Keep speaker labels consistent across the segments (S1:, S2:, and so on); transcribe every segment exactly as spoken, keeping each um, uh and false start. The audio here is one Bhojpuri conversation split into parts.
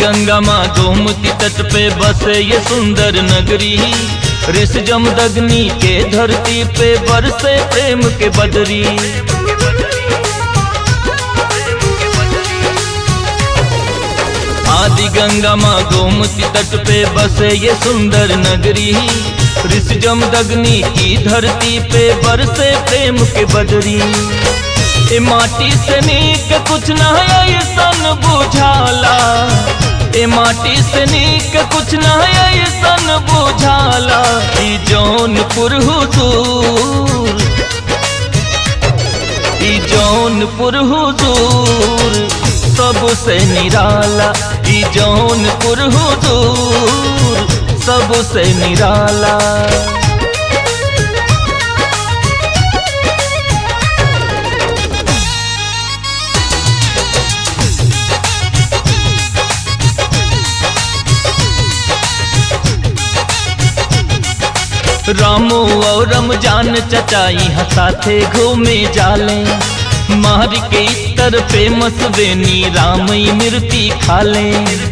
S1: गंगा माँ गोमती तट पे बसे ये सुंदर नगरी। ऋष जमदग्नि के धरती पे बरसे प्रेम के बदरी। आदि गंगा माँ गोमती तट पे बसे ये सुंदर नगरी। ऋष जमदग्नि की धरती पे बरसे प्रेम के बदरी। ए माटी से नीक कुछ न ऐसन बुझाला। ए माटी से नीक कुछ न ऐसन बुझाला। ई जौनपुर हुजूर, ई जौनपुर हुजूर सबसे निराला। ई जौनपुर हुजूर सबसे निराला। रामो और रमजान चचाई यहाँ साथे घूमे जाले। मार के इतर फेमस बेनी रामई मिर्ती खाले।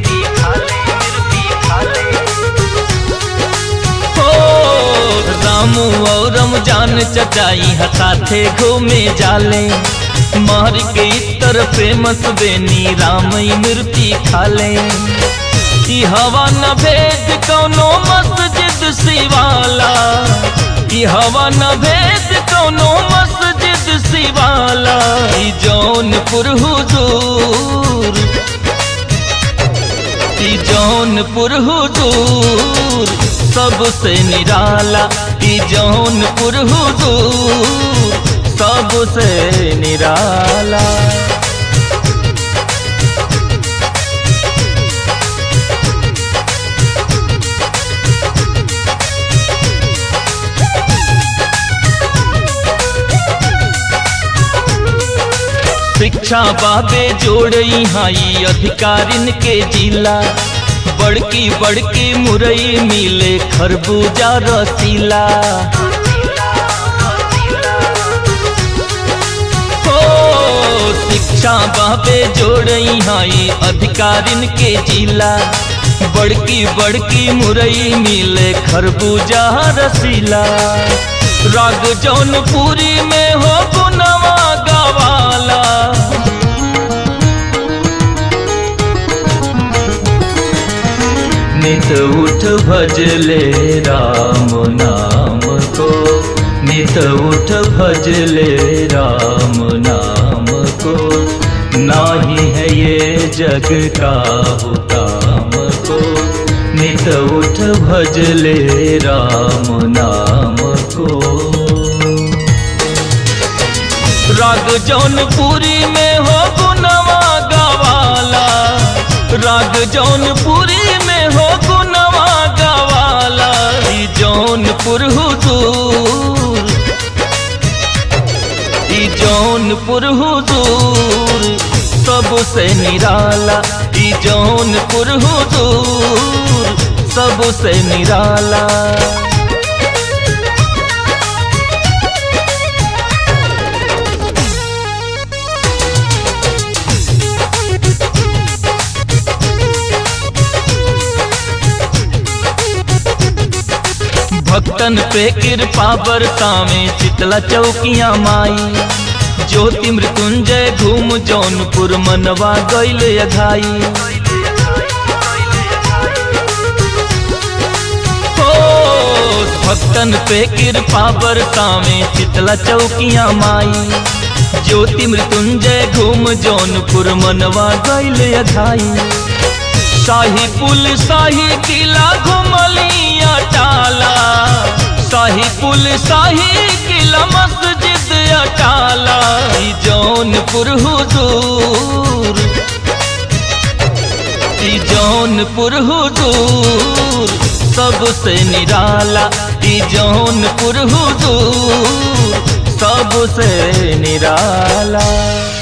S1: हो रामो और रमजान चचाई यहाँ साथे घूमे जाले। मार के इतर फेमस बेनी रामई मिर्ती खाले। ई हवा न भेद कौनो मस्जिद सिवाला। ई हवा न भेद कौनो मस्जिद सिवाला। ई जौनपुर हुजूर, ई जौनपुर हुजूर सबसे निराला। ई जौनपुर हुजूर सबसे निराला। शिक्षा बाबे जोड़ई हाई अधिकारिन के जिला। बड़की बड़की मुरई मिले खरबूजा रसीला। हो शिक्षा बाबे जोड़ई हाई अधिकारिन के जिला। बड़की बड़की मुरई मिले खरबूजा रसीला। राग जौनपुरी में हो गुनवा गवाला। नित उठ भजले राम नाम को। नित उठ भजले राम नाम को। नाही है ये जग का काम को। नित उठ भजले राम नाम को। राग जौनपुरी में हो गुनवा गवाला। राग जौनपुरी में हो गुनवा गवाला। ई जौनपुर हुजूर, ई जौनपुर हुजूर सबसे निराला। ई जौनपुर हुजूर सबसे निराला। भक्तन पे कृपा बरसावे शीतला चौकियां माई। ज्योति मृत्युंजय घूम जौनपुर मनवा गइल अघाई। हो भक्तन पे कृपा बरसावे शीतला चौकियां माई। ज्योति मृत्युंजय घूम जौनपुर मनवा गइल अघाई। शाही पुल शाही किला घुमलिया टाला। शाही पुल शाही किला मस्जिद अटाला। ई जौनपुर हुजूर, ई जौनपुर हुजूर सबसे निराला। ई जौनपुर हुजूर सबसे निराला।